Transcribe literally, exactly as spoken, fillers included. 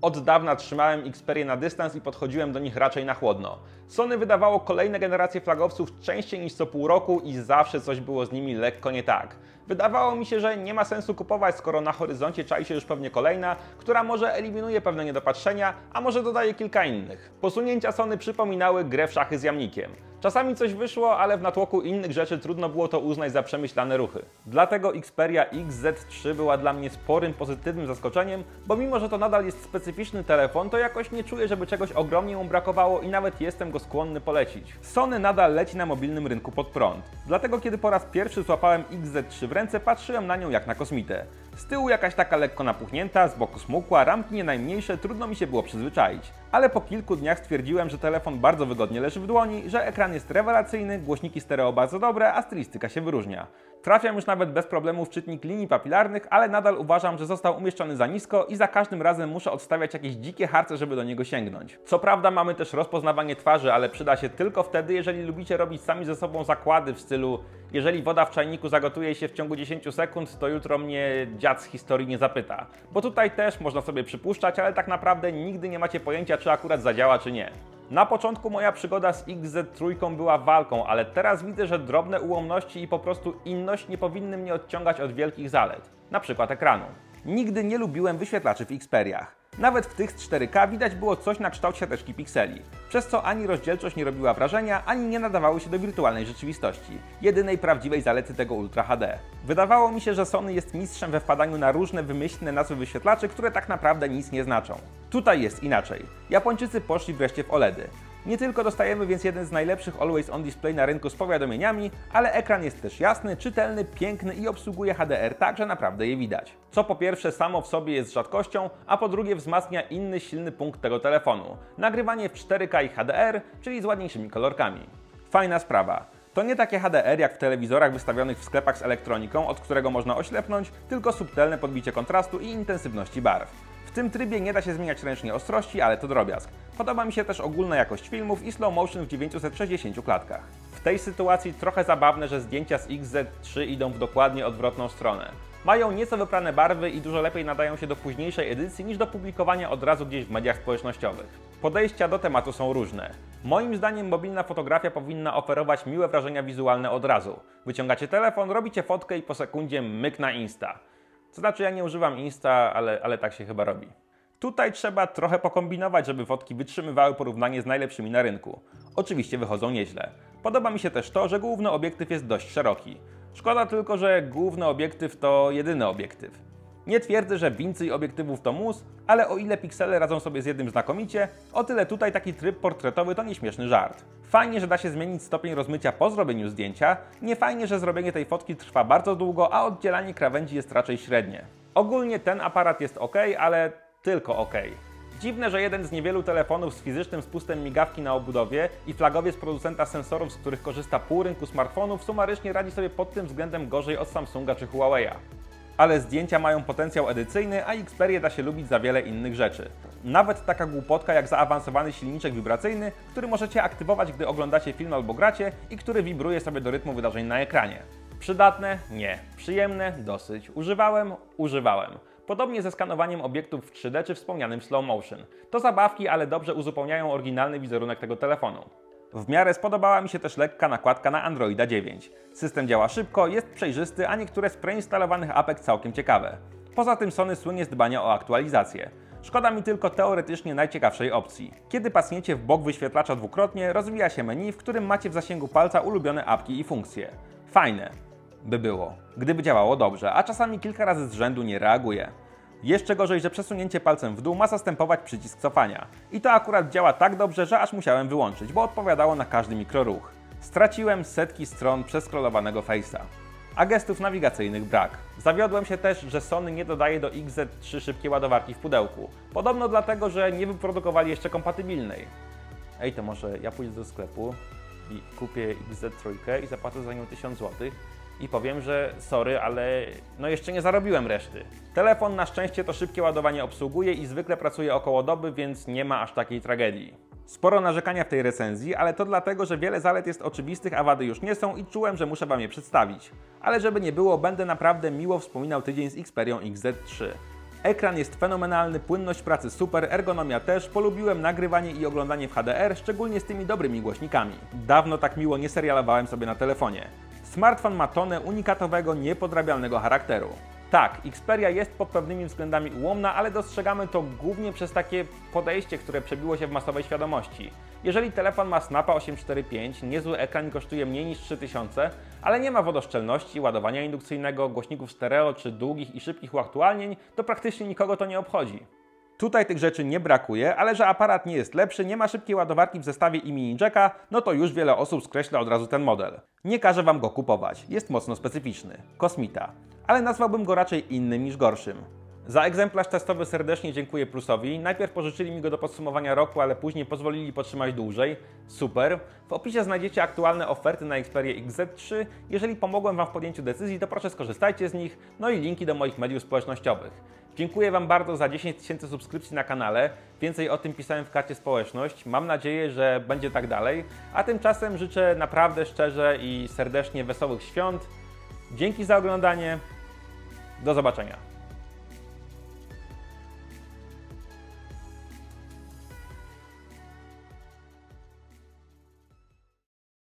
Od dawna trzymałem Xperię na dystans i podchodziłem do nich raczej na chłodno. Sony wydawało kolejne generacje flagowców częściej niż co pół roku i zawsze coś było z nimi lekko nie tak. Wydawało mi się, że nie ma sensu kupować, skoro na horyzoncie czai się już pewnie kolejna, która może eliminuje pewne niedopatrzenia, a może dodaje kilka innych. Posunięcia Sony przypominały grę w szachy z jamnikiem. Czasami coś wyszło, ale w natłoku innych rzeczy trudno było to uznać za przemyślane ruchy. Dlatego Xperia X Z trzy była dla mnie sporym pozytywnym zaskoczeniem, bo mimo że to nadal jest specyficzny telefon, to jakoś nie czuję, żeby czegoś ogromnie mu brakowało i nawet jestem go skłonny polecić. Sony nadal leci na mobilnym rynku pod prąd. Dlatego kiedy po raz pierwszy złapałem X Z trzy w ręce, patrzyłem na nią jak na kosmitę. Z tyłu jakaś taka lekko napuchnięta, z boku smukła, ramki nie najmniejsze, trudno mi się było przyzwyczaić. Ale po kilku dniach stwierdziłem, że telefon bardzo wygodnie leży w dłoni, że ekran jest rewelacyjny, głośniki stereo bardzo dobre, a stylistyka się wyróżnia. Trafiam już nawet bez problemu w czytnik linii papilarnych, ale nadal uważam, że został umieszczony za nisko i za każdym razem muszę odstawiać jakieś dzikie harce, żeby do niego sięgnąć. Co prawda mamy też rozpoznawanie twarzy, ale przyda się tylko wtedy, jeżeli lubicie robić sami ze sobą zakłady w stylu: jeżeli woda w czajniku zagotuje się w ciągu dziesięciu sekund, to jutro mnie dziad z historii nie zapyta. Bo tutaj też można sobie przypuszczać, ale tak naprawdę nigdy nie macie pojęcia, czy akurat zadziała, czy nie. Na początku moja przygoda z X Z trzy była walką, ale teraz widzę, że drobne ułomności i po prostu inność nie powinny mnie odciągać od wielkich zalet, na przykład ekranu. Nigdy nie lubiłem wyświetlaczy w Xperiach. Nawet w tych z cztery K widać było coś na kształt siateczki pikseli, przez co ani rozdzielczość nie robiła wrażenia, ani nie nadawały się do wirtualnej rzeczywistości, jedynej prawdziwej zalety tego Ultra H D. Wydawało mi się, że Sony jest mistrzem we wpadaniu na różne wymyślne nazwy wyświetlaczy, które tak naprawdę nic nie znaczą. Tutaj jest inaczej. Japończycy poszli wreszcie w O L E D y. Nie tylko dostajemy więc jeden z najlepszych Always On Display na rynku z powiadomieniami, ale ekran jest też jasny, czytelny, piękny i obsługuje H D R tak, że naprawdę je widać. Co po pierwsze samo w sobie jest rzadkością, a po drugie wzmacnia inny silny punkt tego telefonu. Nagrywanie w cztery K i H D R, czyli z ładniejszymi kolorkami. Fajna sprawa. To nie takie H D R jak w telewizorach wystawionych w sklepach z elektroniką, od którego można oślepnąć, tylko subtelne podbicie kontrastu i intensywności barw. W tym trybie nie da się zmieniać ręcznie ostrości, ale to drobiazg. Podoba mi się też ogólna jakość filmów i slow motion w dziewięciuset sześćdziesięciu klatkach. W tej sytuacji trochę zabawne, że zdjęcia z X Z trzy idą w dokładnie odwrotną stronę. Mają nieco wyprane barwy i dużo lepiej nadają się do późniejszej edycji niż do publikowania od razu gdzieś w mediach społecznościowych. Podejścia do tematu są różne. Moim zdaniem mobilna fotografia powinna oferować miłe wrażenia wizualne od razu. Wyciągacie telefon, robicie fotkę i po sekundzie myk na Insta. To znaczy, ja nie używam Insta, ale, ale tak się chyba robi. Tutaj trzeba trochę pokombinować, żeby fotki wytrzymywały porównanie z najlepszymi na rynku. Oczywiście wychodzą nieźle. Podoba mi się też to, że główny obiektyw jest dość szeroki. Szkoda tylko, że główny obiektyw to jedyny obiektyw. Nie twierdzę, że więcej obiektywów to mus, ale o ile piksele radzą sobie z jednym znakomicie, o tyle tutaj taki tryb portretowy to nieśmieszny żart. Fajnie, że da się zmienić stopień rozmycia po zrobieniu zdjęcia, nie fajnie, że zrobienie tej fotki trwa bardzo długo, a oddzielanie krawędzi jest raczej średnie. Ogólnie ten aparat jest ok, ale tylko ok. Dziwne, że jeden z niewielu telefonów z fizycznym spustem migawki na obudowie i flagowiec producenta sensorów, z których korzysta pół rynku smartfonów, sumarycznie radzi sobie pod tym względem gorzej od Samsunga czy Huawei'a. Ale zdjęcia mają potencjał edycyjny, a Xperię da się lubić za wiele innych rzeczy. Nawet taka głupotka jak zaawansowany silniczek wibracyjny, który możecie aktywować, gdy oglądacie film albo gracie i który wibruje sobie do rytmu wydarzeń na ekranie. Przydatne? Nie. Przyjemne? Dosyć. Używałem? Używałem. Podobnie ze skanowaniem obiektów w trzy D czy wspomnianym slow motion. To zabawki, ale dobrze uzupełniają oryginalny wizerunek tego telefonu. W miarę spodobała mi się też lekka nakładka na Androida dziewięć. System działa szybko, jest przejrzysty, a niektóre z preinstalowanych apek całkiem ciekawe. Poza tym Sony słynie z dbania o aktualizację. Szkoda mi tylko teoretycznie najciekawszej opcji. Kiedy pasniecie w bok wyświetlacza dwukrotnie, rozwija się menu, w którym macie w zasięgu palca ulubione apki i funkcje. Fajne. By było. Gdyby działało dobrze, a czasami kilka razy z rzędu nie reaguje. Jeszcze gorzej, że przesunięcie palcem w dół ma zastępować przycisk cofania. I to akurat działa tak dobrze, że aż musiałem wyłączyć, bo odpowiadało na każdy mikroruch. Straciłem setki stron przeskrolowanego face'a. A gestów nawigacyjnych brak. Zawiodłem się też, że Sony nie dodaje do X Z trzy szybkiej ładowarki w pudełku. Podobno dlatego, że nie wyprodukowali jeszcze kompatybilnej. Ej, to może ja pójdę do sklepu i kupię X Z trzy i zapłacę za nią tysiąc złotych. I powiem, że sorry, ale no jeszcze nie zarobiłem reszty. Telefon na szczęście to szybkie ładowanie obsługuje i zwykle pracuje około doby, więc nie ma aż takiej tragedii. Sporo narzekania w tej recenzji, ale to dlatego, że wiele zalet jest oczywistych, a wady już nie są i czułem, że muszę Wam je przedstawić. Ale żeby nie było, będę naprawdę miło wspominał tydzień z Xperią X Z trzy. Ekran jest fenomenalny, płynność pracy super, ergonomia też, polubiłem nagrywanie i oglądanie w H D R, szczególnie z tymi dobrymi głośnikami. Dawno tak miło nie serialowałem sobie na telefonie. Smartfon ma tonę unikatowego, niepodrabialnego charakteru. Tak, Xperia jest pod pewnymi względami ułomna, ale dostrzegamy to głównie przez takie podejście, które przebiło się w masowej świadomości. Jeżeli telefon ma Snapa osiemset czterdzieści pięć, niezły ekran kosztuje mniej niż trzy tysiące, ale nie ma wodoszczelności, ładowania indukcyjnego, głośników stereo czy długich i szybkich uaktualnień, to praktycznie nikogo to nie obchodzi. Tutaj tych rzeczy nie brakuje, ale że aparat nie jest lepszy, nie ma szybkiej ładowarki w zestawie i mini jacka, no to już wiele osób skreśla od razu ten model. Nie każę Wam go kupować, jest mocno specyficzny. Kosmita. Ale nazwałbym go raczej innym niż gorszym. Za egzemplarz testowy serdecznie dziękuję Plusowi. Najpierw pożyczyli mi go do podsumowania roku, ale później pozwolili potrzymać dłużej. Super. W opisie znajdziecie aktualne oferty na Xperia X Z trzy. Jeżeli pomogłem Wam w podjęciu decyzji, to proszę skorzystajcie z nich, no i linki do moich mediów społecznościowych. Dziękuję Wam bardzo za dziesięć tysięcy subskrypcji na kanale. Więcej o tym pisałem w karcie społeczność. Mam nadzieję, że będzie tak dalej. A tymczasem życzę naprawdę szczerze i serdecznie wesołych świąt. Dzięki za oglądanie. Do zobaczenia.